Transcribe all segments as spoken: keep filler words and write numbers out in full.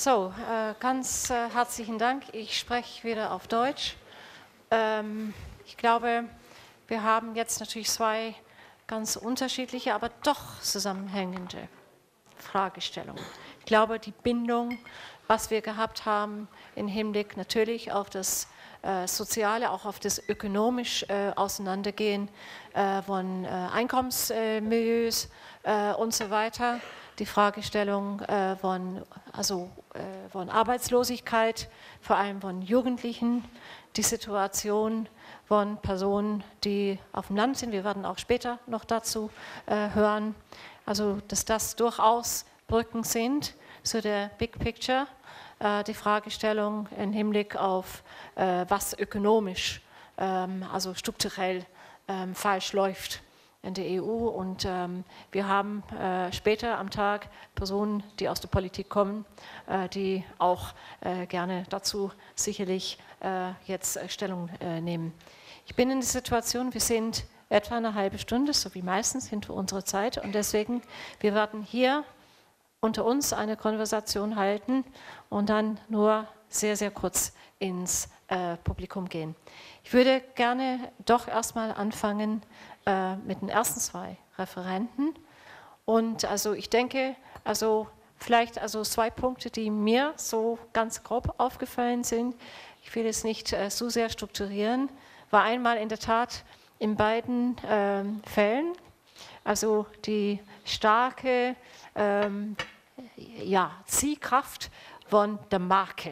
So, äh, ganz äh, herzlichen Dank. Ich spreche wieder auf Deutsch. Ähm, ich glaube, wir haben jetzt natürlich zwei ganz unterschiedliche, aber doch zusammenhängende Fragestellungen. Ich glaube, die Bindung, was wir gehabt haben im Hinblick natürlich auf das äh, Soziale, auch auf das ökonomisch äh, Auseinandergehen äh, von äh, Einkommensmilieus äh, und so weiter. Die Fragestellung äh, von, also, äh, von Arbeitslosigkeit, vor allem von Jugendlichen, die Situation von Personen, die auf dem Land sind. Wir werden auch später noch dazu äh, hören. Also, dass das durchaus Brücken sind zu der Big Picture. Äh, die Fragestellung im Hinblick auf, äh, was ökonomisch, ähm, also strukturell ähm, falsch läuft in der E U, und ähm, wir haben äh, später am Tag Personen, die aus der Politik kommen, äh, die auch äh, gerne dazu sicherlich äh, jetzt äh, Stellung äh, nehmen. Ich bin in der Situation, wir sind etwa eine halbe Stunde, so wie meistens hinter unserer Zeit, und deswegen, wir werden hier unter uns eine Konversation halten und dann nur sehr, sehr kurz ins äh, Publikum gehen. Ich würde gerne doch erstmal anfangen äh, mit den ersten zwei Referenten. Und also ich denke, also vielleicht also zwei Punkte, die mir so ganz grob aufgefallen sind. Ich will es nicht äh, so sehr strukturieren. War einmal in der Tat in beiden ähm, Fällen, also die starke ähm, ja, Zielkraft von der Marke.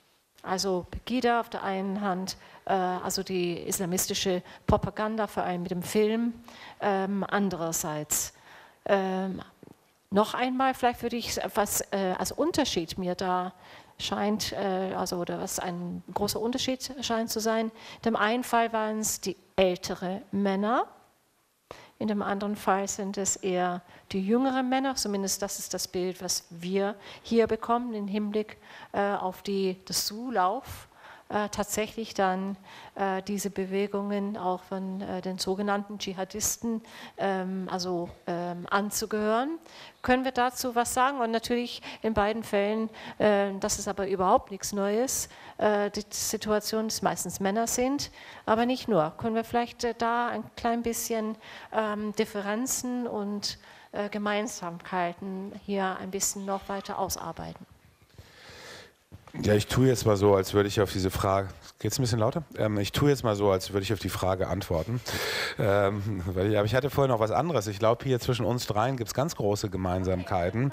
Also Pegida auf der einen Hand, äh, also die islamistische Propaganda, vor allem mit dem Film, ähm, andererseits. Ähm, noch einmal, vielleicht würde ich was äh, als Unterschied mir da scheint, äh, also oder was ein großer Unterschied scheint zu sein. In dem einen Fall waren es die älteren Männer, in dem anderen Fall sind es eher die jüngeren Männer, zumindest das ist das Bild, was wir hier bekommen im Hinblick äh, auf die, das Zulauf, äh, tatsächlich dann äh, diese Bewegungen auch von äh, den sogenannten Dschihadisten ähm, also ähm, anzugehören. Können wir dazu was sagen? Und natürlich in beiden Fällen, äh, das ist aber überhaupt nichts Neues, äh, die Situation, dass meistens Männer sind, aber nicht nur. Können wir vielleicht äh, da ein klein bisschen ähm, Differenzen und äh, Gemeinsamkeiten hier ein bisschen noch weiter ausarbeiten? Ja, ich tue jetzt mal so, als würde ich auf diese Frage, geht es ein bisschen lauter? Ähm, ich tue jetzt mal so, als würde ich auf die Frage antworten. Ähm, weil ich, aber ich hatte vorher noch was anderes. Ich glaube, hier zwischen uns dreien gibt es ganz große Gemeinsamkeiten.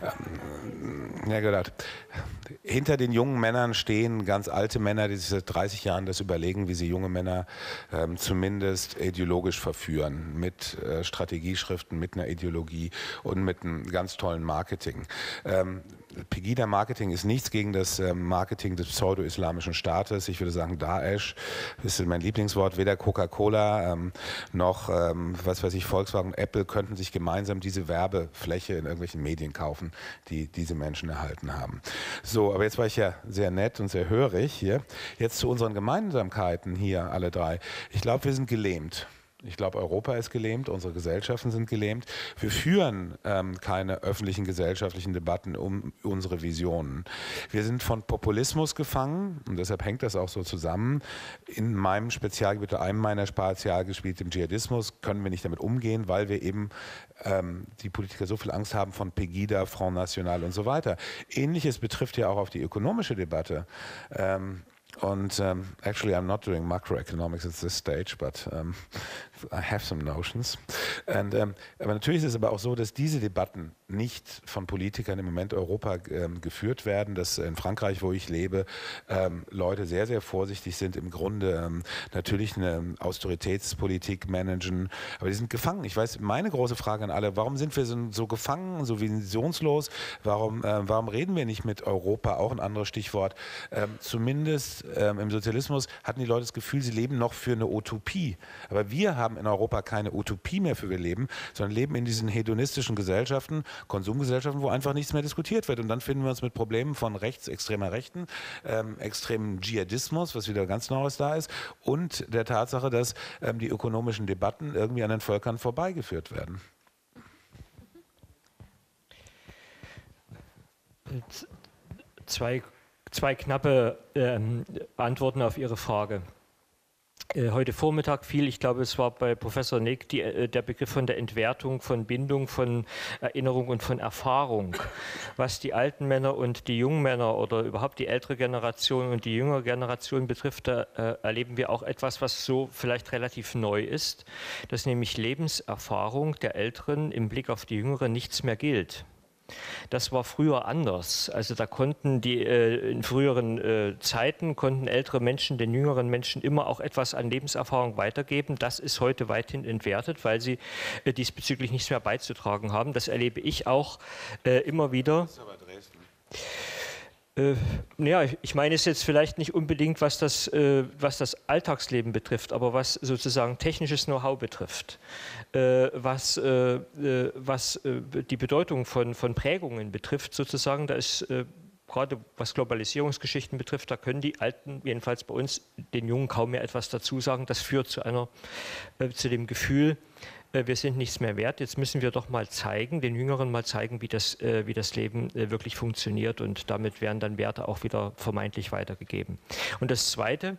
Ähm, ja, gedacht. Hinter den jungen Männern stehen ganz alte Männer, die sich seit dreißig Jahren das überlegen, wie sie junge Männer ähm, zumindest ideologisch verführen. Mit äh, Strategieschriften, mit einer Ideologie und mit einem ganz tollen Marketing. Ähm, Pegida-Marketing ist nichts gegen das äh, Marketing des pseudo-islamischen Staates. Ich würde sagen, Daesh ist mein Lieblingswort. Weder Coca-Cola ähm, noch, ähm, was weiß ich, Volkswagen, Apple könnten sich gemeinsam diese Werbefläche in irgendwelchen Medien kaufen, die diese Menschen erhalten haben. So, aber jetzt war ich ja sehr nett und sehr hörig hier. Jetzt zu unseren Gemeinsamkeiten hier, alle drei. Ich glaube, wir sind gelähmt. Ich glaube, Europa ist gelähmt, unsere Gesellschaften sind gelähmt. Wir führen ähm, keine öffentlichen gesellschaftlichen Debatten um unsere Visionen. Wir sind von Populismus gefangen und deshalb hängt das auch so zusammen. In meinem Spezialgebiet, einem meiner Spezialgebiete, dem Dschihadismus, können wir nicht damit umgehen, weil wir eben ähm, die Politiker so viel Angst haben von Pegida, Front National und so weiter. Ähnliches betrifft ja auch auf die ökonomische Debatte. Ähm, Und um, actually, I'm not doing macroeconomics at this stage, but um, I have some notions. And, um, aber natürlich ist es aber auch so, dass diese Debatten nicht von Politikern im Moment Europa ähm, geführt werden, dass in Frankreich, wo ich lebe, ähm, Leute sehr, sehr vorsichtig sind, im Grunde ähm, natürlich eine Austeritätspolitik managen, aber die sind gefangen. Ich weiß, meine große Frage an alle, warum sind wir so, so gefangen, so visionslos? Warum, äh, warum reden wir nicht mit Europa? Auch ein anderes Stichwort. Ähm, zumindest ähm, im Sozialismus hatten die Leute das Gefühl, sie leben noch für eine Utopie. Aber wir haben in Europa keine Utopie mehr, für wir leben, sondern leben in diesen hedonistischen Gesellschaften, Konsumgesellschaften, wo einfach nichts mehr diskutiert wird. Und dann finden wir uns mit Problemen von rechts, extremer Rechten, ähm, extremen Dschihadismus, was wieder ganz Neues da ist, und der Tatsache, dass ähm, die ökonomischen Debatten irgendwie an den Völkern vorbeigeführt werden. zwei, zwei knappe ähm, Antworten auf Ihre Frage. Äh, heute Vormittag fiel, ich glaube, es war bei Professor Nick, die, äh, der Begriff von der Entwertung, von Bindung, von Erinnerung und von Erfahrung. Was die alten Männer und die jungen Männer oder überhaupt die ältere Generation und die jüngere Generation betrifft, da äh, erleben wir auch etwas, was so vielleicht relativ neu ist, dass nämlich Lebenserfahrung der Älteren im Blick auf die Jüngeren nichts mehr gilt. Das war früher anders. Also da konnten die äh, in früheren äh, Zeiten konnten ältere Menschen den jüngeren Menschen immer auch etwas an Lebenserfahrung weitergeben. Das ist heute weithin entwertet, weil sie äh, diesbezüglich nichts mehr beizutragen haben. Das erlebe ich auch äh, immer wieder. Das ist aber Dresden. Äh, ja, ich meine es jetzt vielleicht nicht unbedingt, was das, äh, was das Alltagsleben betrifft, aber was sozusagen technisches Know-how betrifft, äh, was, äh, was äh, die Bedeutung von, von Prägungen betrifft, sozusagen, da ist äh, gerade was Globalisierungsgeschichten betrifft, da können die Alten, jedenfalls bei uns, den Jungen kaum mehr etwas dazu sagen. Das führt zu einer, äh, zu dem Gefühl, wir sind nichts mehr wert, jetzt müssen wir doch mal zeigen, den Jüngeren mal zeigen, wie das, äh, wie das Leben äh, wirklich funktioniert, und damit werden dann Werte auch wieder vermeintlich weitergegeben. Und das Zweite,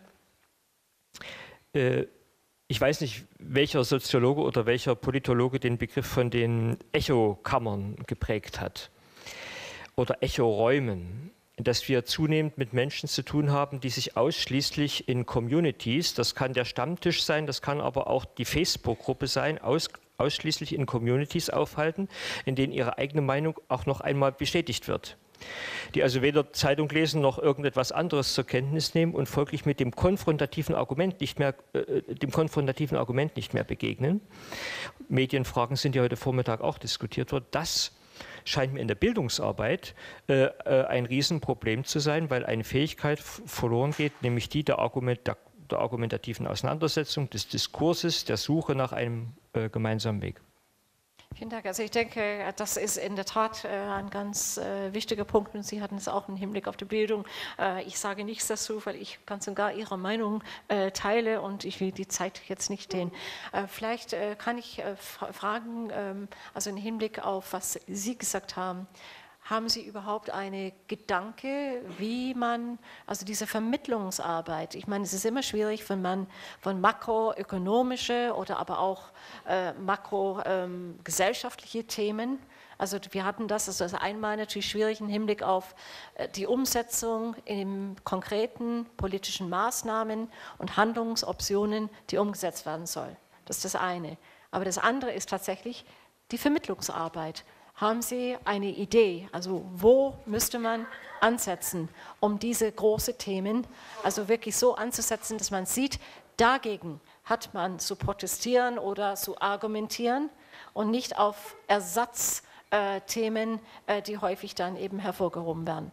äh, ich weiß nicht, welcher Soziologe oder welcher Politologe den Begriff von den Echokammern geprägt hat oder Echoräumen, dass wir zunehmend mit Menschen zu tun haben, die sich ausschließlich in Communities, das kann der Stammtisch sein, das kann aber auch die Facebook-Gruppe sein, aus, ausschließlich in Communities aufhalten, in denen ihre eigene Meinung auch noch einmal bestätigt wird. Die also weder Zeitung lesen noch irgendetwas anderes zur Kenntnis nehmen und folglich mit dem konfrontativen Argument nicht mehr, äh, dem konfrontativen Argument nicht mehr begegnen. Medienfragen sind ja heute Vormittag auch diskutiert worden. Das scheint mir in der Bildungsarbeit äh, ein Riesenproblem zu sein, weil eine Fähigkeit verloren geht, nämlich die der, Argument, der, der argumentativen Auseinandersetzung, des Diskurses, der Suche nach einem äh, gemeinsamen Weg. Vielen Dank. Also ich denke, das ist in der Tat äh, ein ganz äh, wichtiger Punkt, und Sie hatten es auch im Hinblick auf die Bildung. Äh, ich sage nichts dazu, weil ich ganz und gar Ihre Meinung äh, teile, und ich will die Zeit jetzt nicht dehnen. Äh, vielleicht äh, kann ich äh, fragen, ähm, also im Hinblick auf, was Sie gesagt haben, haben Sie überhaupt einen Gedanke, wie man, also diese Vermittlungsarbeit, ich meine, es ist immer schwierig, wenn man von makroökonomische oder aber auch äh, makrogesellschaftliche ähm, Themen, also wir hatten das, also das einmal natürlich schwierig im Hinblick auf äh, die Umsetzung in konkreten politischen Maßnahmen und Handlungsoptionen, die umgesetzt werden sollen. Das ist das eine. Aber das andere ist tatsächlich die Vermittlungsarbeit. Haben Sie eine Idee, also wo müsste man ansetzen, um diese großen Themen, also wirklich so anzusetzen, dass man sieht, dagegen hat man zu protestieren oder zu argumentieren und nicht auf Ersatzthemen, äh, die häufig dann eben hervorgehoben werden.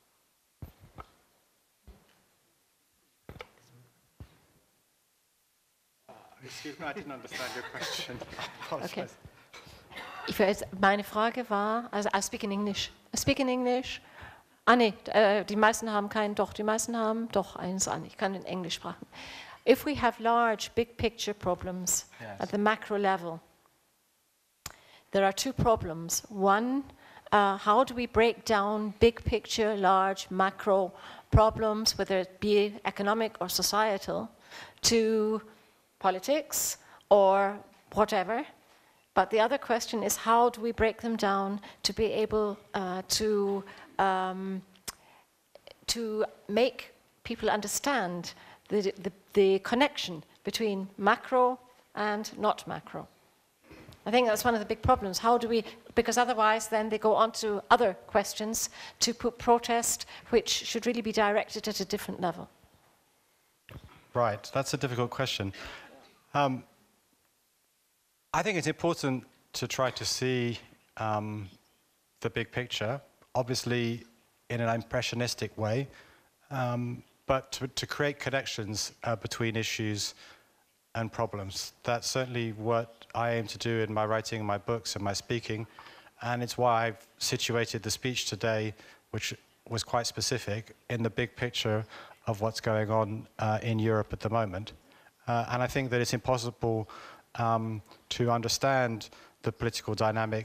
Excuse me, I didn't understand your question. Okay. Ich weiß, meine Frage war, also I speak in English. I speak in English. Ah nee, äh, die meisten haben keinen, doch, die meisten haben doch eins an. Ich kann in Englisch sprechen. If we have large, big picture problems yes. at the macro level, there are two problems. One, uh, how do we break down big picture, large, macro problems, whether it be economic or societal, to politics or whatever? But the other question is, how do we break them down to be able uh, to, um, to make people understand the, the, the connection between macro and not macro? I think that's one of the big problems. How do we, because otherwise then they go on to other questions to put protest, which should really be directed at a different level. Right, that's a difficult question. Um, I think it's important to try to see um, the big picture, obviously in an impressionistic way, um, but to, to create connections uh, between issues and problems. That's certainly what I aim to do in my writing, my books, and my speaking, and it's why I've situated the speech today, which was quite specific, in the big picture of what's going on uh, in Europe at the moment. Uh, and I think that it's impossible Um, to understand the political dynamic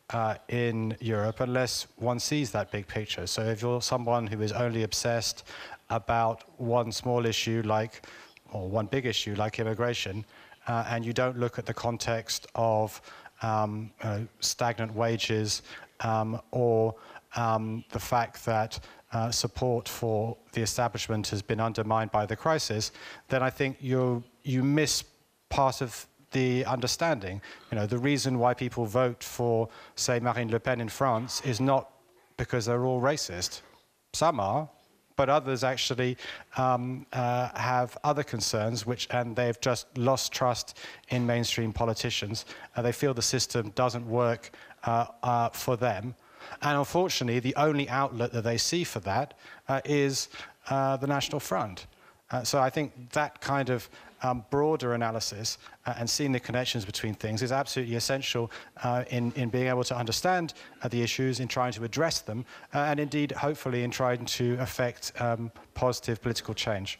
uh, in Europe unless one sees that big picture. So if you're someone who is only obsessed about one small issue like, or one big issue like immigration, uh, and you don't look at the context of um, uh, stagnant wages um, or um, the fact that uh, support for the establishment has been undermined by the crisis, then I think you you miss part of the understanding. You know, the reason why people vote for, say, Marine Le Pen in France is not because they're all racist. Some are, but others actually um, uh, have other concerns, which, and they've just lost trust in mainstream politicians. Uh, they feel the system doesn't work uh, uh, for them. And unfortunately, the only outlet that they see for that uh, is uh, the National Front. Uh, so I think that kind of um, broader analysis uh, and seeing the connections between things is absolutely essential uh, in, in being able to understand uh, the issues, in trying to address them, uh, and indeed, hopefully, in trying to affect um, positive political change.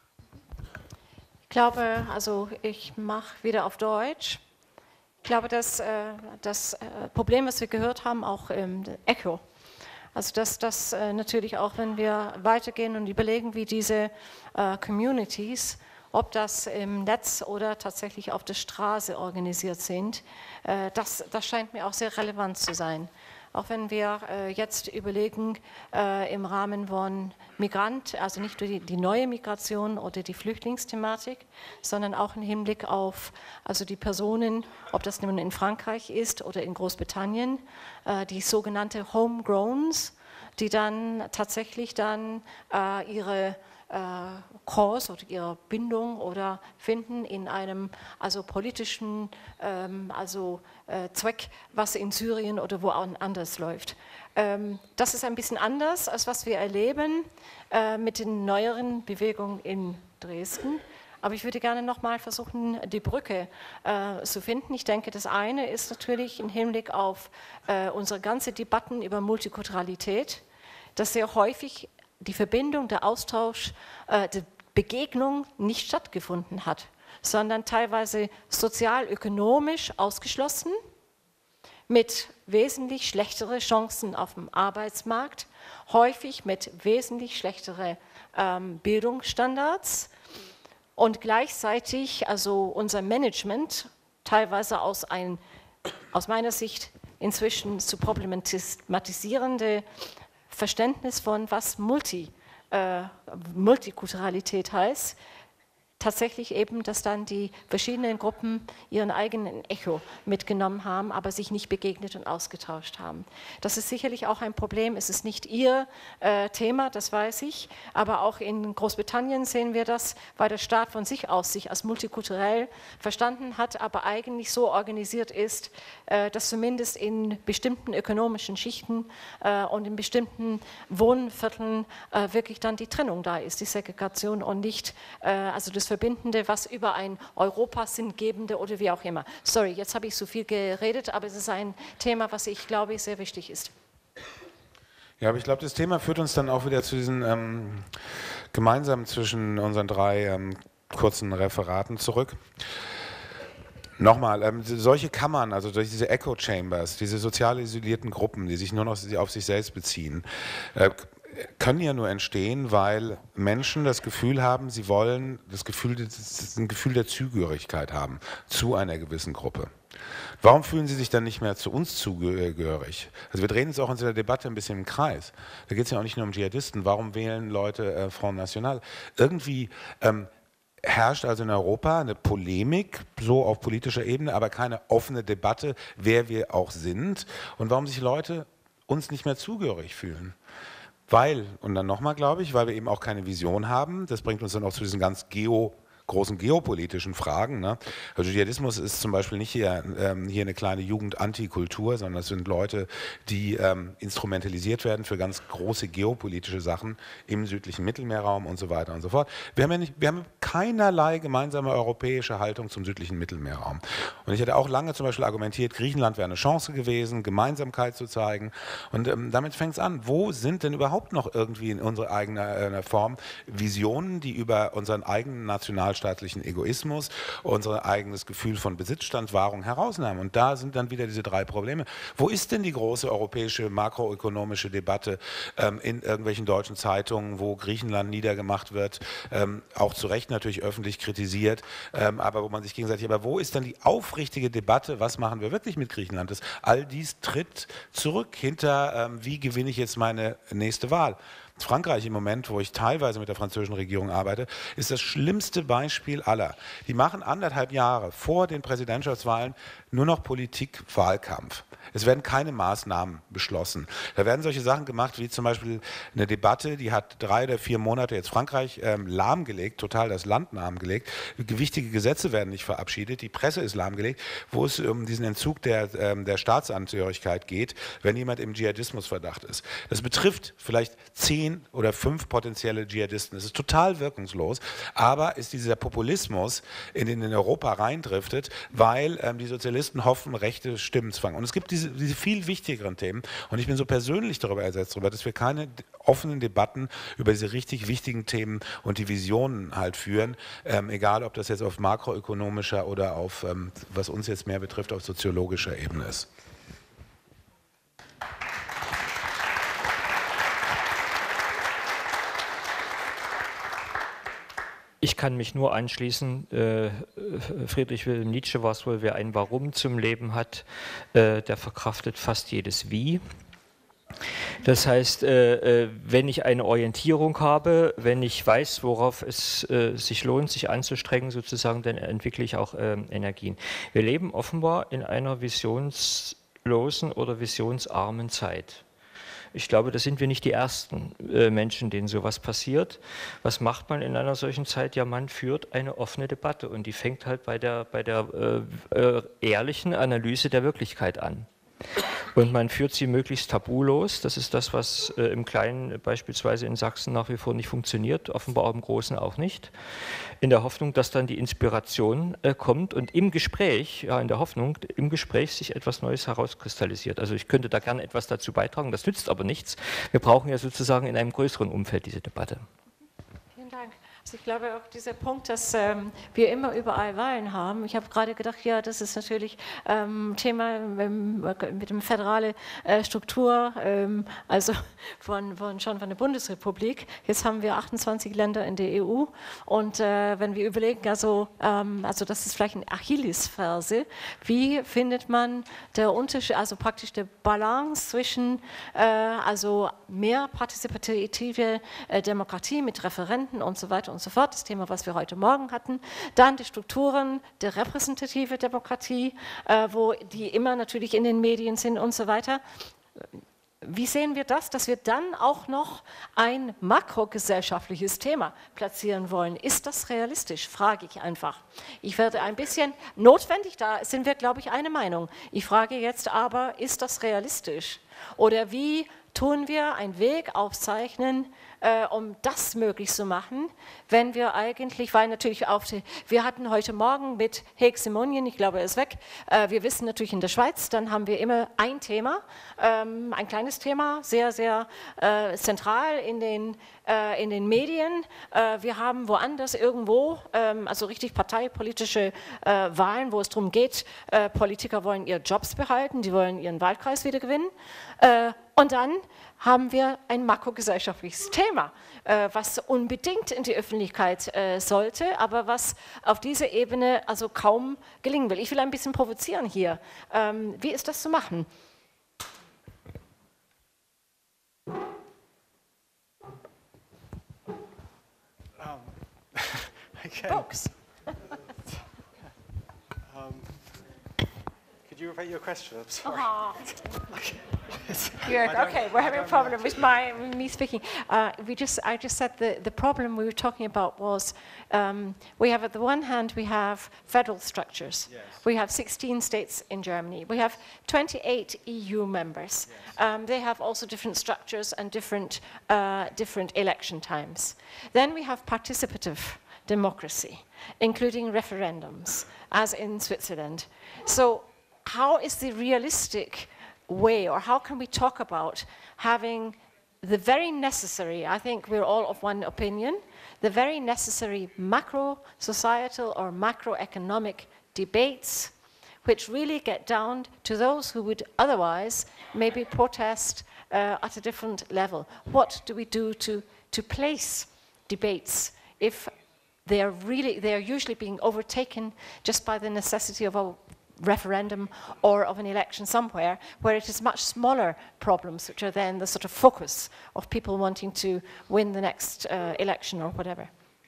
Ich glaube, also ich mache wieder auf Deutsch. Ich glaube, dass äh, das äh, Problem, was wir gehört haben, auch im Echo, also dass das äh, natürlich auch, wenn wir weitergehen und überlegen, wie diese äh, Communities, ob das im Netz oder tatsächlich auf der Straße organisiert sind, äh, das, das scheint mir auch sehr relevant zu sein. Auch wenn wir äh, jetzt überlegen, äh, im Rahmen von Migrant, also nicht nur die, die neue Migration oder die Flüchtlingsthematik, sondern auch im Hinblick auf also die Personen, ob das nun in Frankreich ist oder in Großbritannien, äh, die sogenannte Homegrowns, die dann tatsächlich dann äh, ihre Cause oder ihre Bindung oder finden in einem also politischen ähm, also, äh, Zweck, was in Syrien oder wo auch anders läuft. Ähm, das ist ein bisschen anders, als was wir erleben äh, mit den neueren Bewegungen in Dresden. Aber ich würde gerne nochmal versuchen, die Brücke äh, zu finden. Ich denke, das eine ist natürlich im Hinblick auf äh, unsere ganze Debatten über Multikulturalität, dass sehr häufig die Verbindung, der Austausch, äh, die Begegnung nicht stattgefunden hat, sondern teilweise sozialökonomisch ausgeschlossen, mit wesentlich schlechteren Chancen auf dem Arbeitsmarkt, häufig mit wesentlich schlechteren ähm, Bildungsstandards und gleichzeitig also unser Management teilweise aus, ein, aus meiner Sicht inzwischen zu problematisierende Verständnis von, was Multi, äh, Multikulturalität heißt, tatsächlich eben, dass dann die verschiedenen Gruppen ihren eigenen Echo mitgenommen haben, aber sich nicht begegnet und ausgetauscht haben. Das ist sicherlich auch ein Problem, es ist nicht Ihr äh, Thema, das weiß ich, aber auch in Großbritannien sehen wir das, weil der Staat von sich aus sich als multikulturell verstanden hat, aber eigentlich so organisiert ist, äh, dass zumindest in bestimmten ökonomischen Schichten äh, und in bestimmten Wohnvierteln äh, wirklich dann die Trennung da ist, die Segregation und nicht, äh, also das Verbindende, was über ein Europa sinngebende oder wie auch immer. Sorry, jetzt habe ich so viel geredet, aber es ist ein Thema, was ich glaube, sehr wichtig ist. Ja, aber ich glaube, das Thema führt uns dann auch wieder zu diesen ähm, gemeinsamen zwischen unseren drei ähm, kurzen Referaten zurück. Nochmal, ähm, solche Kammern, also durch diese Echo Chambers, diese sozial isolierten Gruppen, die sich nur noch auf sich selbst beziehen, äh, können ja nur entstehen, weil Menschen das Gefühl haben, sie wollen das Gefühl, das ein Gefühl der Zugehörigkeit haben zu einer gewissen Gruppe. Warum fühlen sie sich dann nicht mehr zu uns zugehörig? Also wir drehen uns auch in dieser Debatte ein bisschen im Kreis. Da geht es ja auch nicht nur um Dschihadisten. Warum wählen Leute äh, Front National? Irgendwie ähm, herrscht also in Europa eine Polemik, so auf politischer Ebene, aber keine offene Debatte, wer wir auch sind und warum sich Leute uns nicht mehr zugehörig fühlen. Weil, und dann nochmal glaube ich, weil wir eben auch keine Vision haben, das bringt uns dann auch zu diesen ganz geo, großen geopolitischen Fragen. Ne? Also Dschihadismus ist zum Beispiel nicht hier, ähm, hier eine kleine Jugend-Antikultur, sondern es sind Leute, die ähm, instrumentalisiert werden für ganz große geopolitische Sachen im südlichen Mittelmeerraum und so weiter und so fort. Wir haben ja nicht, wir haben keinerlei gemeinsame europäische Haltung zum südlichen Mittelmeerraum. Und ich hatte auch lange zum Beispiel argumentiert, Griechenland wäre eine Chance gewesen, Gemeinsamkeit zu zeigen. Und ähm, damit fängt es an. Wo sind denn überhaupt noch irgendwie in unserer eigenen äh, Form Visionen, die über unseren eigenen Nationalstaat nationalstaatlichen Egoismus, unser eigenes Gefühl von Besitzstandwahrung herausnahmen. Und da sind dann wieder diese drei Probleme. Wo ist denn die große europäische makroökonomische Debatte ähm, in irgendwelchen deutschen Zeitungen, wo Griechenland niedergemacht wird, ähm, auch zu Recht natürlich öffentlich kritisiert, ähm, aber wo man sich gegenseitig, aber wo ist dann die aufrichtige Debatte, was machen wir wirklich mit Griechenland? Das, all dies tritt zurück hinter, ähm, wie gewinne ich jetzt meine nächste Wahl? Frankreich im Moment, wo ich teilweise mit der französischen Regierung arbeite, ist das schlimmste Beispiel aller. Die machen anderthalb Jahre vor den Präsidentschaftswahlen nur noch Politik-Wahlkampf. Es werden keine Maßnahmen beschlossen. Da werden solche Sachen gemacht, wie zum Beispiel eine Debatte, die hat drei oder vier Monate jetzt Frankreich ähm, lahmgelegt, total das Land lahmgelegt. Wichtige Gesetze werden nicht verabschiedet, die Presse ist lahmgelegt, wo es um diesen Entzug der, ähm, der Staatsangehörigkeit geht, wenn jemand im Dschihadismusverdacht ist. Das betrifft vielleicht zehn oder fünf potenzielle Dschihadisten. Das ist total wirkungslos, aber ist dieser Populismus, in den in Europa reindriftet, weil ähm, die Sozialisten hoffen, rechte Stimmen zu fangen. Und es gibt diese, diese viel wichtigeren Themen und ich bin so persönlich darüber ersetzt, darüber, dass wir keine offenen Debatten über diese richtig wichtigen Themen und die Visionen halt führen, ähm, egal ob das jetzt auf makroökonomischer oder auf, ähm, was uns jetzt mehr betrifft, auf soziologischer Ebene ist. Ich kann mich nur anschließen, äh, Friedrich Wilhelm Nietzsche war es wohl, wer ein Warum zum Leben hat, äh, der verkraftet fast jedes Wie. Das heißt, äh, wenn ich eine Orientierung habe, wenn ich weiß, worauf es äh, sich lohnt, sich anzustrengen sozusagen, dann entwickle ich auch äh, Energien. Wir leben offenbar in einer visionslosen oder visionsarmen Zeit. Ich glaube, da sind wir nicht die ersten äh, Menschen, denen sowas passiert. Was macht man in einer solchen Zeit? Ja, man führt eine offene Debatte und die fängt halt bei der, bei der äh, äh, ehrlichen Analyse der Wirklichkeit an. Und man führt sie möglichst tabulos. Das ist das, was äh, im Kleinen beispielsweise in Sachsen nach wie vor nicht funktioniert, offenbar im Großen auch nicht. In der Hoffnung, dass dann die Inspiration äh, kommt und im Gespräch, ja in der Hoffnung, im Gespräch sich etwas Neues herauskristallisiert. Also ich könnte da gerne etwas dazu beitragen, das nützt aber nichts. Wir brauchen ja sozusagen in einem größeren Umfeld diese Debatte. Vielen Dank. Also ich glaube auch dieser Punkt, dass ähm, wir immer überall Wahlen haben. Ich habe gerade gedacht, ja, das ist natürlich ähm, Thema mit dem föderale äh, Struktur, ähm, also von, von, schon von der Bundesrepublik. Jetzt haben wir achtundzwanzig Länder in der E U und äh, wenn wir überlegen, also, ähm, also das ist vielleicht eine Achillesferse, wie findet man der Unterschied, also praktisch der Balance zwischen äh, also mehr partizipative äh, Demokratie mit Referenten und so weiter und so fort, das Thema, was wir heute Morgen hatten, dann die Strukturen der repräsentativen Demokratie, äh, wo die immer natürlich in den Medien sind und so weiter. Wie sehen wir das, dass wir dann auch noch ein makrogesellschaftliches Thema platzieren wollen? Ist das realistisch, frage ich einfach. Ich werde ein bisschen notwendig, da sind wir, glaube ich, eine Meinung. Ich frage jetzt aber, ist das realistisch? Oder wie tun wir einen Weg aufzeichnen, äh, um das möglich zu machen, wenn wir eigentlich, weil natürlich auf die, wir hatten heute Morgen mit Hegemonien, ich glaube er ist weg, äh, wir wissen natürlich in der Schweiz, dann haben wir immer ein Thema, ähm, ein kleines Thema, sehr, sehr äh, zentral in den, äh, in den Medien. Äh, wir haben woanders irgendwo, ähm, also richtig parteipolitische äh, Wahlen, wo es darum geht, äh, Politiker wollen ihre Jobs behalten, die wollen ihren Wahlkreis wieder gewinnen. Äh, und dann haben wir ein makrogesellschaftliches Thema, äh, was unbedingt in die Öffentlichkeit äh, sollte, aber was auf dieser Ebene also kaum gelingen will. Ich will ein bisschen provozieren hier. Ähm, wie ist das zu machen? Um, okay. Folks. um, could you repeat your question? I'm sorry. Oh. Okay. Good. Okay, we're having a problem with my me speaking. Uh, we just, I just said the the problem we were talking about was um, we have at the one hand we have federal structures. Yes. We have sixteen states in Germany. We have twenty-eight E U members. Yes. Um, they have also different structures and different uh, different election times. Then we have participative democracy, including referendums, as in Switzerland. So, how is the realistic way, or how can we talk about having the very necessary, I think we're all of one opinion, the very necessary macro societal or macroeconomic debates which really get down to those who would otherwise maybe protest uh, at a different level. What do we do to, to place debates if they are really, they are usually being overtaken just by the necessity of a referendum or of an election somewhere, where it is much smaller problems which are then the sort of focus of people wanting to win the next uh, election or whatever?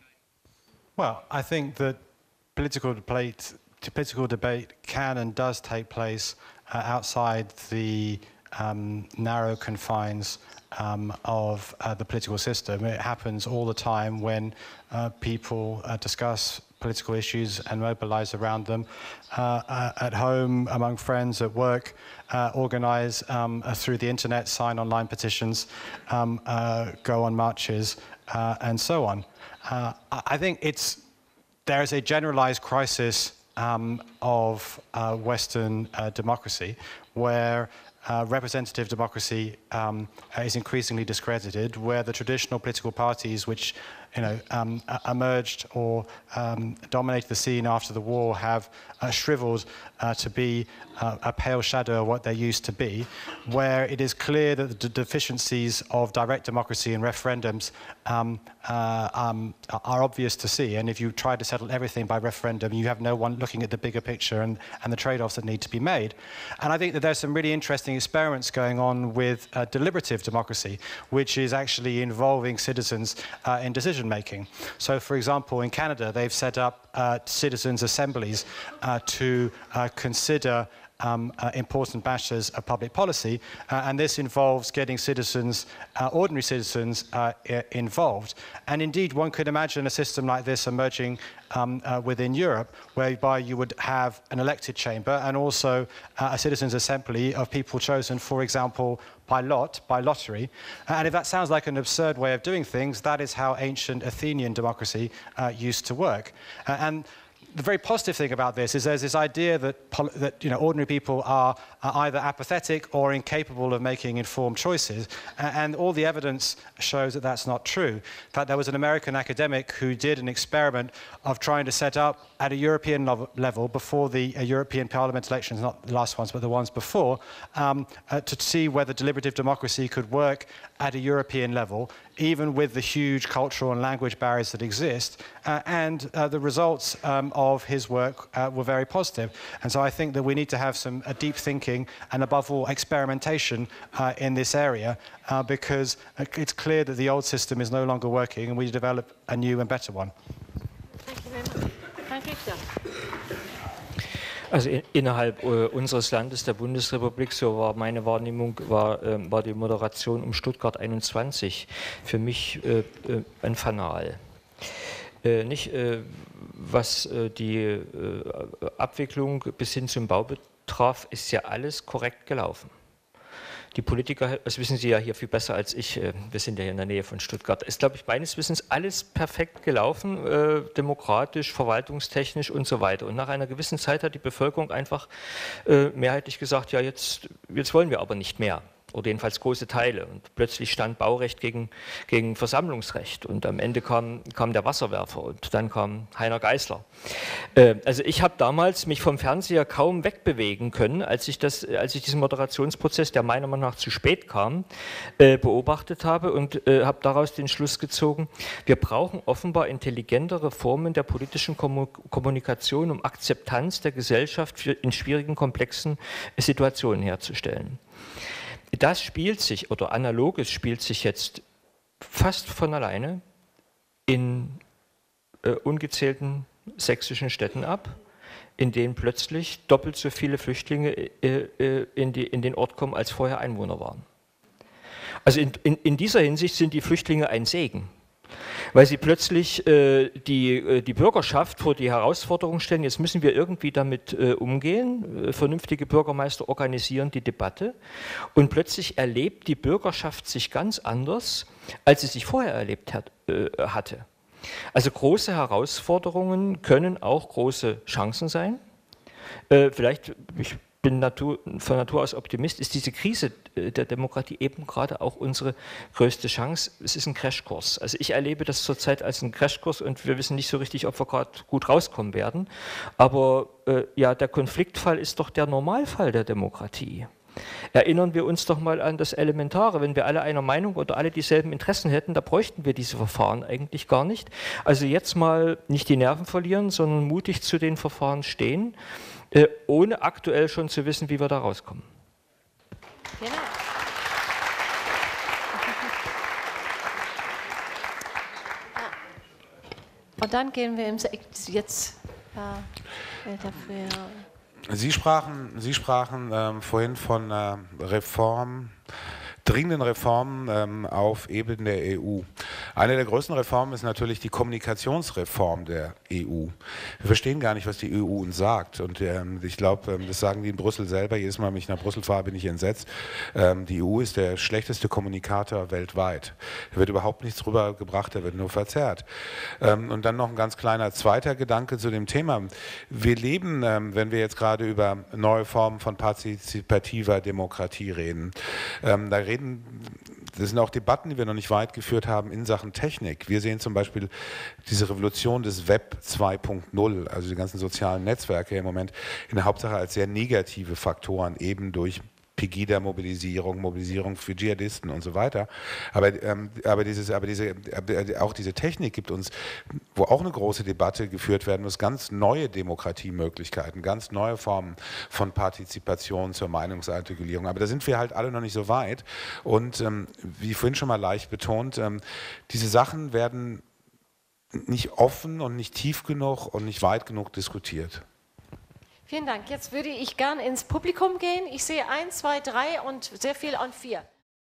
Well, I think that political debate, political debate can and does take place uh, outside the um, narrow confines um, of uh, the political system. It happens all the time when uh, people uh, discuss political issues and mobilize around them uh, uh, at home, among friends, at work, uh, organize um, uh, through the internet, sign online petitions, um, uh, go on marches, uh, and so on. Uh, I think it's, there is a generalized crisis um, of uh, Western uh, democracy where Uh, representative democracy um, is increasingly discredited, where the traditional political parties which you know, um, emerged or um, dominated the scene after the war have uh, shriveled uh, to be uh, a pale shadow of what they used to be, where it is clear that the deficiencies of direct democracy and referendums um, uh, um, are obvious to see. And if you try to settle everything by referendum, you have no one looking at the bigger picture and, and the trade-offs that need to be made. And I think that there's some really interesting experiments going on with uh, deliberative democracy, which is actually involving citizens uh, in decision making. So, for example, in Canada, they've set up uh, citizens' assemblies uh, to uh, consider Um, uh, important matters of public policy, uh, and this involves getting citizens, uh, ordinary citizens, uh, involved. And indeed, one could imagine a system like this emerging um, uh, within Europe, whereby you would have an elected chamber and also uh, a citizens' assembly of people chosen, for example, by lot, by lottery. And if that sounds like an absurd way of doing things, that is how ancient Athenian democracy uh, used to work. Uh, and the very positive thing about this is there's this idea that, that you know, ordinary people are, are either apathetic or incapable of making informed choices, and all the evidence shows that that's not true. In fact, there was an American academic who did an experiment of trying to set up at a European level before the uh, European Parliament elections, not the last ones, but the ones before, um, uh, to see whether deliberative democracy could work at a European level, even with the huge cultural and language barriers that exist, uh, and uh, the results um, of his work uh, were very positive. And so I think that we need to have some uh, deep thinking and, above all, experimentation uh, in this area, uh, because it's clear that the old system is no longer working and we develop a new and better one. Thank you very much. Thank you. Also in, innerhalb äh, unseres Landes, der Bundesrepublik, so war meine Wahrnehmung, war, äh, war die Moderation um Stuttgart einundzwanzig für mich äh, äh, ein Fanal. Äh, nicht, äh, was äh, die äh, Abwicklung bis hin zum Bau betraf, ist ja alles korrekt gelaufen. Die Politiker, das wissen Sie ja hier viel besser als ich, wir sind ja hier in der Nähe von Stuttgart, ist, glaube ich, meines Wissens alles perfekt gelaufen, äh, demokratisch, verwaltungstechnisch und so weiter. Und nach einer gewissen Zeit hat die Bevölkerung einfach äh, mehrheitlich gesagt, ja, jetzt, jetzt wollen wir aber nicht mehr. Oder jedenfalls große Teile. Und plötzlich stand Baurecht gegen, gegen Versammlungsrecht. Und am Ende kam, kam der Wasserwerfer und dann kam Heiner Geißler. Äh, also ich habe damals mich vom Fernseher kaum wegbewegen können, als ich, das, als ich diesen Moderationsprozess, der meiner Meinung nach zu spät kam, äh, beobachtet habe und äh, habe daraus den Schluss gezogen, wir brauchen offenbar intelligentere Formen der politischen Kommunikation, um Akzeptanz der Gesellschaft für, in schwierigen, komplexen Situationen herzustellen. Das spielt sich, oder Analoges spielt sich jetzt fast von alleine in äh, ungezählten sächsischen Städten ab, in denen plötzlich doppelt so viele Flüchtlinge äh, in, die, in den Ort kommen, als vorher Einwohner waren. Also in, in, in dieser Hinsicht sind die Flüchtlinge ein Segen, weil sie plötzlich äh, die, äh, die Bürgerschaft vor die Herausforderung stellen, jetzt müssen wir irgendwie damit äh, umgehen, äh, vernünftige Bürgermeister organisieren die Debatte und plötzlich erlebt die Bürgerschaft sich ganz anders, als sie sich vorher erlebt hat, äh, hatte. Also große Herausforderungen können auch große Chancen sein. Äh, vielleicht, ich bin Natur, von Natur aus Optimist, ist diese Krise der Demokratie eben gerade auch unsere größte Chance. Es ist ein Crashkurs. Also ich erlebe das zurzeit als einen Crashkurs und wir wissen nicht so richtig, ob wir gerade gut rauskommen werden. Aber äh, ja, der Konfliktfall ist doch der Normalfall der Demokratie. Erinnern wir uns doch mal an das Elementare. Wenn wir alle einer Meinung oder alle dieselben Interessen hätten, da bräuchten wir diese Verfahren eigentlich gar nicht. Also jetzt mal nicht die Nerven verlieren, sondern mutig zu den Verfahren stehen, äh, ohne aktuell schon zu wissen, wie wir da rauskommen. Genau. Und dann gehen wir im Se jetzt äh, dafür. Sie sprachen, Sie sprachen ähm, vorhin von äh, Reform, dringenden Reformen ähm, auf Ebene der E U. Eine der größten Reformen ist natürlich die Kommunikationsreform der E U. Wir verstehen gar nicht, was die E U uns sagt. Und ähm, ich glaube, ähm, das sagen die in Brüssel selber. Jedes Mal, wenn ich nach Brüssel fahre, bin ich entsetzt. Ähm, die E U ist der schlechteste Kommunikator weltweit. Da wird überhaupt nichts rübergebracht, da wird nur verzerrt. Ähm, und dann noch ein ganz kleiner zweiter Gedanke zu dem Thema. Wir leben, ähm, wenn wir jetzt gerade über neue Formen von partizipativer Demokratie reden, ähm, da reden Das sind auch Debatten, die wir noch nicht weit geführt haben in Sachen Technik. Wir sehen zum Beispiel diese Revolution des Web zwei Punkt null, also die ganzen sozialen Netzwerke im Moment in der Hauptsache als sehr negative Faktoren, eben durch Pegida-Mobilisierung, Mobilisierung für Dschihadisten und so weiter. Aber, ähm, aber, dieses, aber diese, auch diese Technik gibt uns, wo auch eine große Debatte geführt werden muss, ganz neue Demokratiemöglichkeiten, ganz neue Formen von Partizipation zur Meinungsartikulierung. Aber da sind wir halt alle noch nicht so weit. Und ähm, wie vorhin schon mal leicht betont, ähm, diese Sachen werden nicht offen und nicht tief genug und nicht weit genug diskutiert. Vielen Dank. Jetzt würde ich gern ins Publikum gehen. Ich sehe eins, zwei, drei und sehr viel an vier.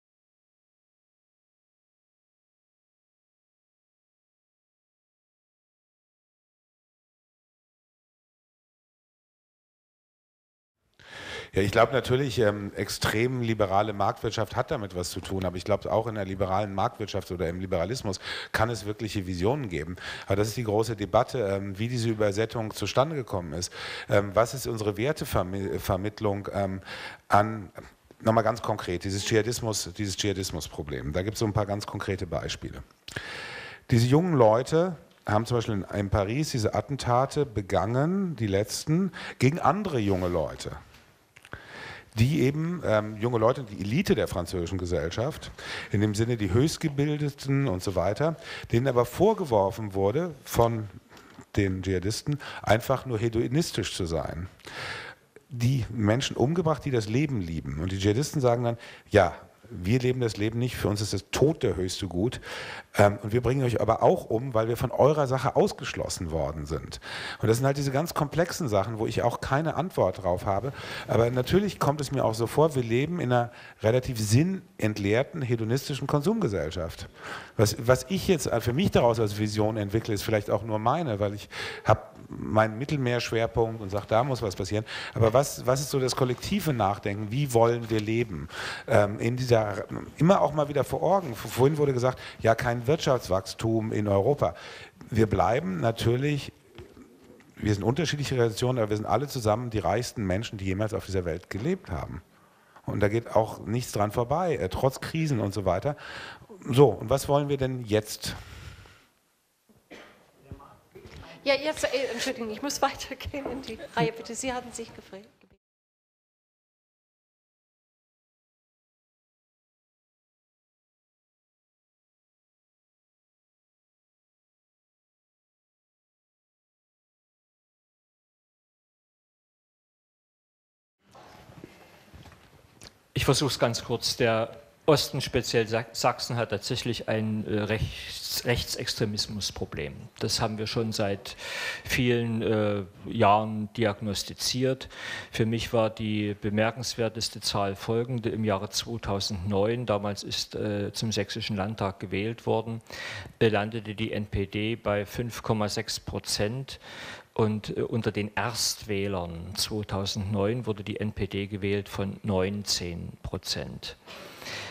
Ja, ich glaube natürlich, ähm, extrem liberale Marktwirtschaft hat damit was zu tun, aber ich glaube auch in der liberalen Marktwirtschaft oder im Liberalismus kann es wirkliche Visionen geben. Aber das ist die große Debatte, ähm, wie diese Übersetzung zustande gekommen ist. Ähm, was ist unsere Wertevermittlung ähm, an, nochmal ganz konkret, dieses Dschihadismus, dieses Dschihadismus-Problem. Da gibt es so ein paar ganz konkrete Beispiele. Diese jungen Leute haben zum Beispiel in, in Paris diese Attentate begangen, die letzten, gegen andere junge Leute. Die eben, ähm, junge Leute, die Elite der französischen Gesellschaft, in dem Sinne die Höchstgebildeten und so weiter, denen aber vorgeworfen wurde von den Dschihadisten, einfach nur hedonistisch zu sein. Die Menschen umgebracht, die das Leben lieben. Und die Dschihadisten sagen dann, ja, wir leben das Leben nicht, für uns ist das Tod der höchste Gut. Ähm, und wir bringen euch aber auch um, weil wir von eurer Sache ausgeschlossen worden sind. Und das sind halt diese ganz komplexen Sachen, wo ich auch keine Antwort drauf habe. Aber natürlich kommt es mir auch so vor, wir leben in einer relativ sinnentleerten, hedonistischen Konsumgesellschaft. Was, was ich jetzt für mich daraus als Vision entwickle, ist vielleicht auch nur meine, weil ich habe meinen Mittelmeerschwerpunkt und sage, da muss was passieren. Aber was, was ist so das kollektive Nachdenken? Wie wollen wir leben? Ähm, in dieser, immer auch mal wieder vor Augen. Vorhin wurde gesagt, ja, kein Wirtschaftswachstum in Europa. Wir bleiben natürlich, wir sind unterschiedliche Relationen, aber wir sind alle zusammen die reichsten Menschen, die jemals auf dieser Welt gelebt haben. Und da geht auch nichts dran vorbei, äh, trotz Krisen und so weiter. So, und was wollen wir denn jetzt? Ja, jetzt, äh, Entschuldigung, ich muss weitergehen in die Reihe. Bitte, Sie hatten sich gefragt. Ich versuche es ganz kurz. Der Osten, speziell Sachsen, hat tatsächlich ein äh, Rechts, Rechtsextremismusproblem. Das haben wir schon seit vielen äh, Jahren diagnostiziert. Für mich war die bemerkenswerteste Zahl folgende: Im Jahre zweitausendneun, damals ist äh, zum Sächsischen Landtag gewählt worden, äh, landete die N P D bei fünf Komma sechs Prozent. Und äh, unter den Erstwählern zweitausendneun wurde die N P D gewählt von neunzehn Prozent.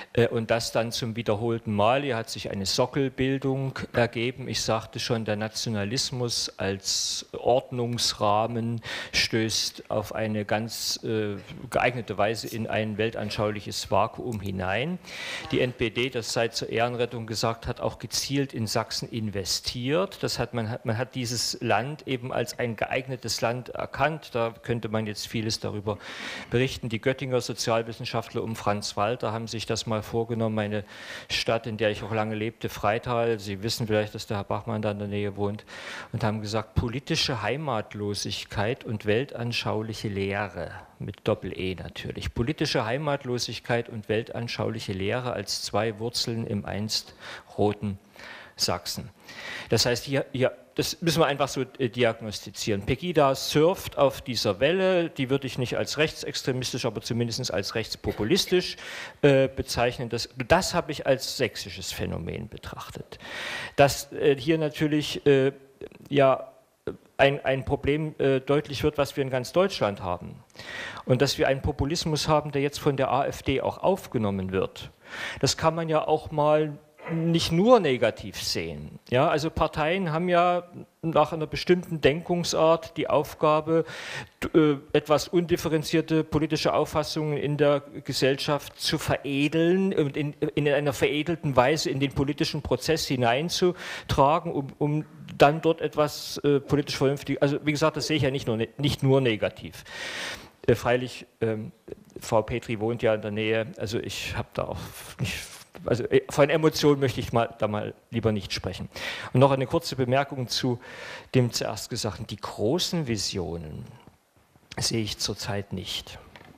Und das dann zum wiederholten Mal. Hier hat sich eine Sockelbildung ergeben. Ich sagte schon, der Nationalismus als Ordnungsrahmen stößt auf eine ganz äh, geeignete Weise in ein weltanschauliches Vakuum hinein. Die N P D, das sei zur Ehrenrettung gesagt, hat auch gezielt in Sachsen investiert. Das hat, man, hat, man hat dieses Land eben als ein geeignetes Land erkannt. Da könnte man jetzt vieles darüber berichten. Die Göttinger Sozialwissenschaftler um Franz Walter haben sich das mal vorgenommen, meine Stadt, in der ich auch lange lebte, Freital, Sie wissen vielleicht, dass der Herr Bachmann da in der Nähe wohnt, und haben gesagt, politische Heimatlosigkeit und weltanschauliche Lehre, mit Doppel-E natürlich, politische Heimatlosigkeit und weltanschauliche Lehre als zwei Wurzeln im einst roten Sachsen. Das heißt, hier, hier, das müssen wir einfach so äh, diagnostizieren. Pegida surft auf dieser Welle, die würde ich nicht als rechtsextremistisch, aber zumindest als rechtspopulistisch äh, bezeichnen. Das, das habe ich als sächsisches Phänomen betrachtet. Dass äh, hier natürlich äh, ja, ein, ein Problem äh, deutlich wird, was wir in ganz Deutschland haben. Und dass wir einen Populismus haben, der jetzt von der AfD auch aufgenommen wird. Das kann man ja auch mal nicht nur negativ sehen. Ja, also Parteien haben ja nach einer bestimmten Denkungsart die Aufgabe, äh, etwas undifferenzierte politische Auffassungen in der Gesellschaft zu veredeln und in, in einer veredelten Weise in den politischen Prozess hineinzutragen, um, um dann dort etwas äh, politisch vernünftig, also wie gesagt, das sehe ich ja nicht nur, nicht nur negativ. Äh, freilich, ähm, Frau Petri wohnt ja in der Nähe, also ich habe da auch nicht... Also von Emotionen möchte ich mal, da mal lieber nicht sprechen. Und noch eine kurze Bemerkung zu dem zuerst Gesagten. Die großen Visionen sehe ich zurzeit nicht.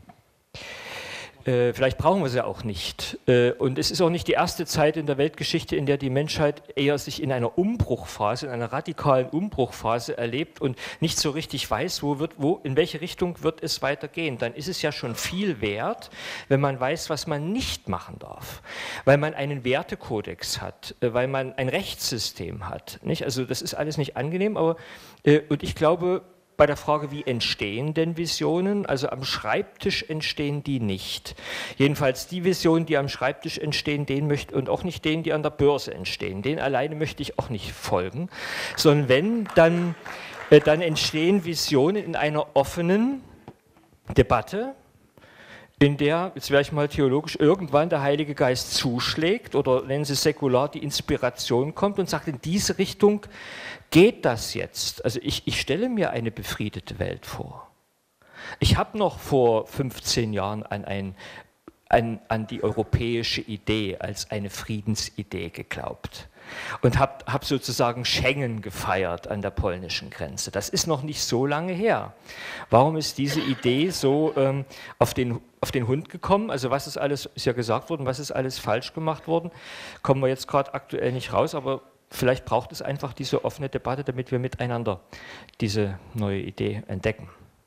Äh, vielleicht brauchen wir sie auch nicht. Äh, und es ist auch nicht die erste Zeit in der Weltgeschichte, in der die Menschheit eher sich in einer Umbruchphase, in einer radikalen Umbruchphase erlebt und nicht so richtig weiß, wo wird, wo, in welche Richtung wird es weitergehen. Dann ist es ja schon viel wert, wenn man weiß, was man nicht machen darf. Weil man einen Wertekodex hat, äh, weil man ein Rechtssystem hat. Nicht? Also das ist alles nicht angenehm, aber äh, und ich glaube, bei der Frage, wie entstehen denn Visionen? Also am Schreibtisch entstehen die nicht. Jedenfalls die Visionen, die am Schreibtisch entstehen, denen möchte, und auch nicht denen, die an der Börse entstehen. Denen alleine möchte ich auch nicht folgen. Sondern wenn, dann, äh, dann entstehen Visionen in einer offenen Debatte, in der, jetzt wäre ich mal theologisch, irgendwann der Heilige Geist zuschlägt oder nennen Sie säkular, die Inspiration kommt und sagt, in diese Richtung geht das jetzt. Also ich, ich stelle mir eine befriedete Welt vor. Ich habe noch vor fünfzehn Jahren an, ein, an, an die europäische Idee als eine Friedensidee geglaubt. Und habe hab sozusagen Schengen gefeiert an der polnischen Grenze. Das ist noch nicht so lange her. Warum ist diese Idee so ähm, auf, den, auf den Hund gekommen? Also was ist alles, ist ja gesagt worden, was ist alles falsch gemacht worden? Kommen wir jetzt gerade aktuell nicht raus, aber vielleicht braucht es einfach diese offene Debatte, damit wir miteinander diese neue Idee entdecken.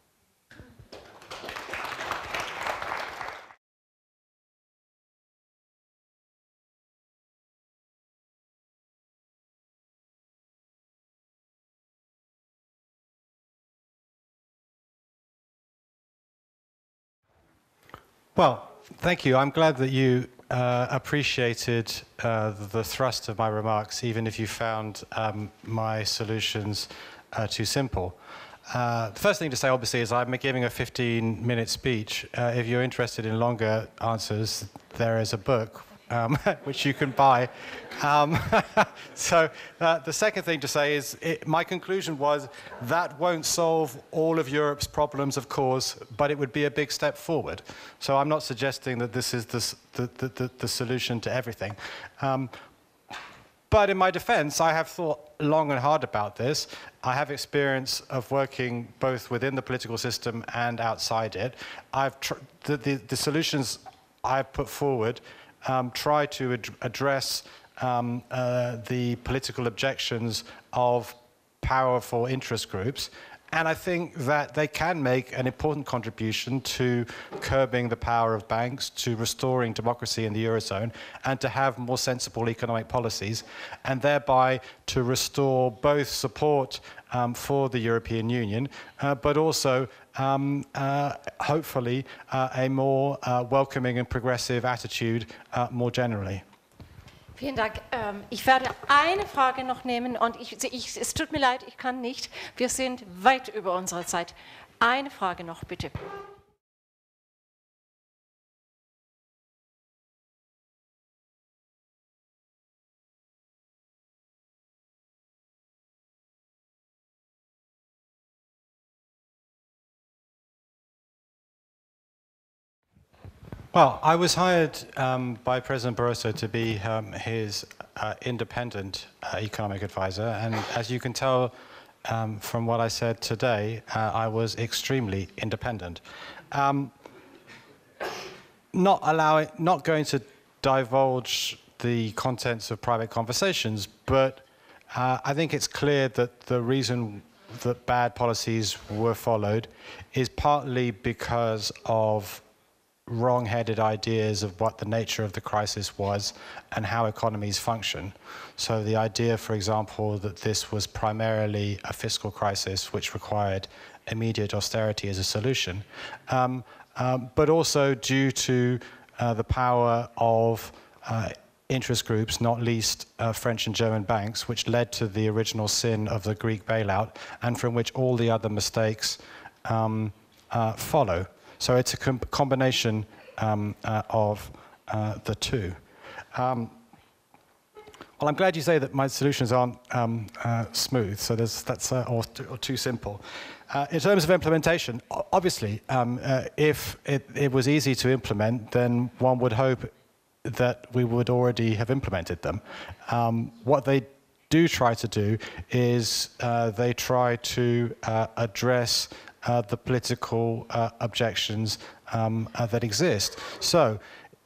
Well, thank you. I'm glad that you uh, appreciated uh, the thrust of my remarks, even if you found um, my solutions uh, too simple. Uh, the first thing to say, obviously, is I'm giving a fifteen minute speech. Uh, if you're interested in longer answers, there is a book um, which you can buy. Um, so uh, the second thing to say is it, my conclusion was that won't solve all of Europe's problems, of course, but it would be a big step forward. So I'm not suggesting that this is the, the, the, the solution to everything. Um, But in my defense, I have thought long and hard about this. I have experience of working both within the political system and outside it. I've tr the, the, the solutions I've put forward um, try to ad address um, uh, the political objections of powerful interest groups And I think that they can make an important contribution to curbing the power of banks, to restoring democracy in the Eurozone, and to have more sensible economic policies, and thereby to restore both support um, for the European Union, uh, but also um, uh, hopefully uh, a more uh, welcoming and progressive attitude uh, more generally. Vielen Dank. Ähm, ich werde eine Frage noch nehmen und ich, ich, es tut mir leid, ich kann nicht. Wir sind weit über unsere Zeit. Eine Frage noch, bitte. Well, I was hired um, by President Barroso to be um, his uh, independent uh, economic advisor, and as you can tell um, from what I said today, uh, I was extremely independent. Um, not allowing, not going to divulge the contents of private conversations, but uh, I think it's clear that the reason that bad policies were followed is partly because of wrong-headed ideas of what the nature of the crisis was and how economies function. So the idea, for example, that this was primarily a fiscal crisis which required immediate austerity as a solution, um, um, but also due to uh, the power of uh, interest groups, not least uh, French and German banks, which led to the original sin of the Greek bailout and from which all the other mistakes um, uh, follow. So it's a com combination um, uh, of uh, the two. Um, well, I'm glad you say that my solutions aren't um, uh, smooth, so there's, that's uh, or, or too simple. Uh, in terms of implementation, obviously, um, uh, if it, it was easy to implement, then one would hope that we would already have implemented them. Um, what they do try to do is uh, they try to uh, address Uh, the political uh, objections um, uh, that exist. So,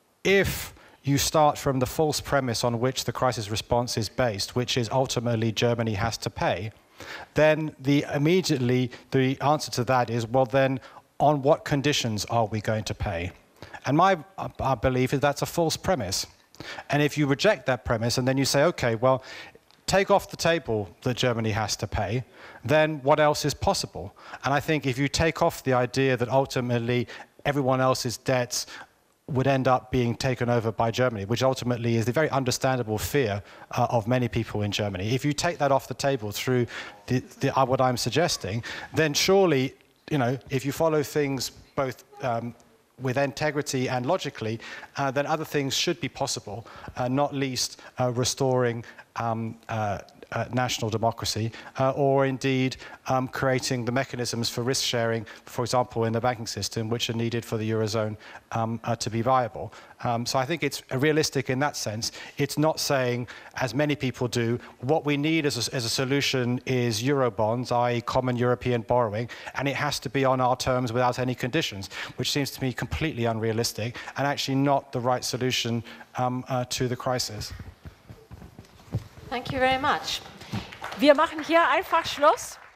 if you start from the false premise on which the crisis response is based, which is ultimately Germany has to pay, then the immediately the answer to that is, well then, on what conditions are we going to pay? And my uh, belief is that's a false premise. And if you reject that premise and then you say, okay, well, take off the table that Germany has to pay, then what else is possible? And I think if you take off the idea that ultimately everyone else's debts would end up being taken over by Germany, which ultimately is the very understandable fear uh, of many people in Germany. If you take that off the table through the, the, uh, what I'm suggesting, then surely, you know, if you follow things both um, with integrity and logically, uh, then other things should be possible, uh, not least uh, restoring um, uh, uh, national democracy, uh, or indeed um, creating the mechanisms for risk sharing, for example, in the banking system, which are needed for the Eurozone um, uh, to be viable. Um, so I think it's realistic in that sense. It's not saying, as many people do, what we need as a, as a solution is Eurobonds, that is common European borrowing, and it has to be on our terms without any conditions, which seems to me completely unrealistic and actually not the right solution um, uh, to the crisis. Thank you very much. Wir machen hier einfach Schluss.